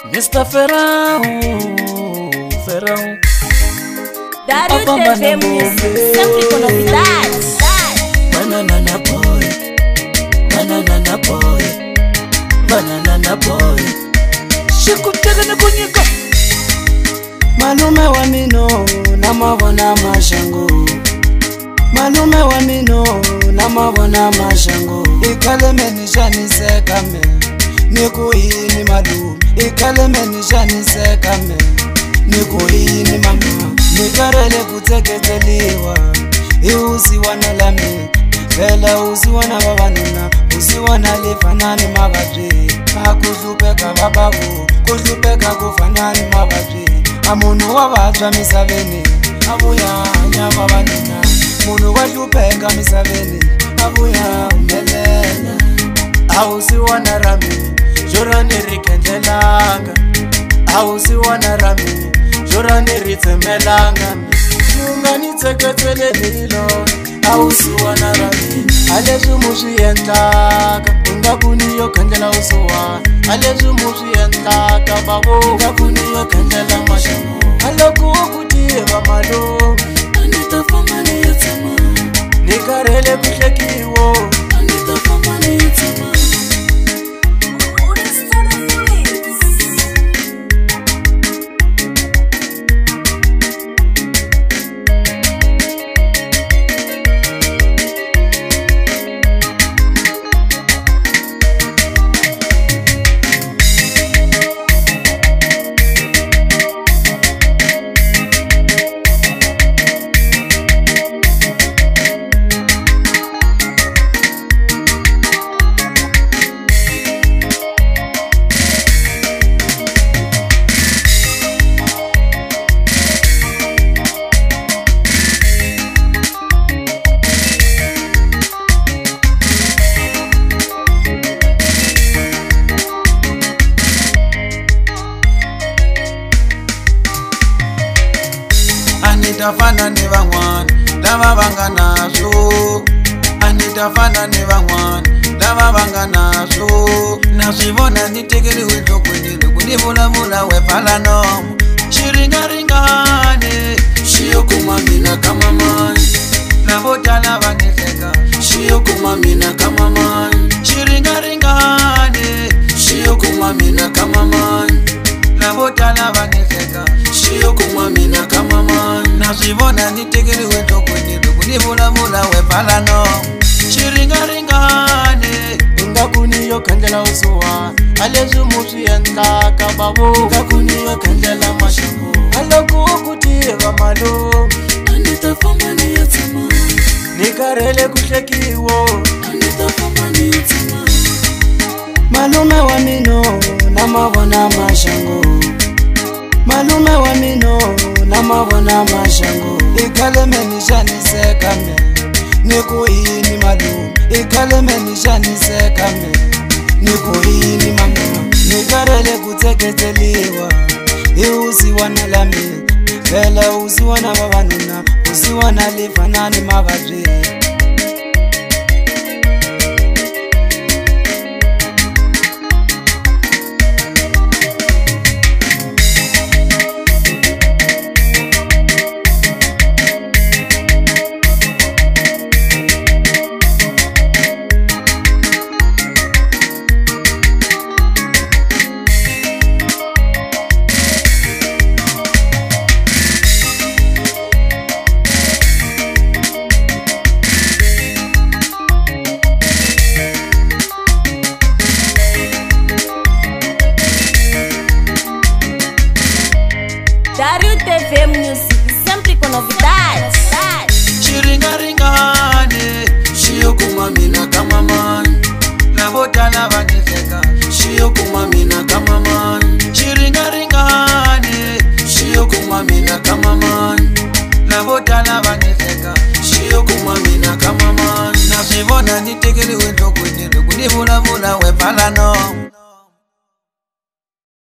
Mr. Ferrão. Dario TV Music, sempre com novidades. Banana boy, banana boy, banana boy. Shikutega na kunyika. Malume wa mino na mabona mashango. Malume wa mino na mabona mashango. Ikaleme nishanise kame. Nikuini malume. Ikaleme nishanise kame. Nikuini mama. Nikarele kuteketeliwa. Usiwana lami. Vela usiwana babanuna. Usiwana lifanani mabadri. Akuzupeka babavu. Kuzupeka kufanani mabadri. Amunu wabatwa misaveni. Abuya nyababanuna. Munu wajupeka misaveni. Abuya umelela. Ausiwana rami. Jorani rikendelanga. Ausiwana rami. Jorani ritsemelanga. Mungani teketele lilo. Ausiwana rami. Alezu mushi yentaka. Ungakuniyo kandela usuwa. Alezu mushi yentaka babo. Ungakuniyo kandela mashango. Aloku kutiva malo. Anita famani yatama. Nikarele kushekiwo. Anita famani yatama. Anitafana ni vangwana, lava vanganazo. Anitafana ni vangwana, lava vanganazo. Nasivona nitegeli wito kwenye kunivula wefala nomo. Shiringaringane, shiyo kumamina kama mani. Navota lava nifeka, shiyo kumamina kama mani. Shiringaringane, shiyo kumamina kama mani. Navota lava nifeka, shiyo kumamina kama mani. Nasivona nitegeli wito kwenye kunivula wefala nomo. Shiringaringane, ungakuniyo kandela usuwa. Alezu mushi yentaka babo. Ungakuniyo kandela mashango. Aloku kutiva malo. Anita famani yatama. Nikarele kushekiwo. Anita famani yatama. Malume wa mino na mabona mashango. Malume wa mino na mabona mashango. Ikaleme nishanise kame. Nikuini malume. Ikaleme nishanise kame. Nikuini mama. Nikarele kuteketeliwa. Usiwana lami. Vela usiwana babanuna. Usiwana lifanani mabadri. Dario TV Music, sempre com novidades. Shiringaringane, shiyo kumamina kama mani. Navota lava nifeka, shiyo kumamina kama mani. Shiringaringane, shiyo kumamina kama mani. Navota lava nifeka, shiyo kumamina kama mani. Nasivona nitegeli wento kwenye kunivula wefala nomo.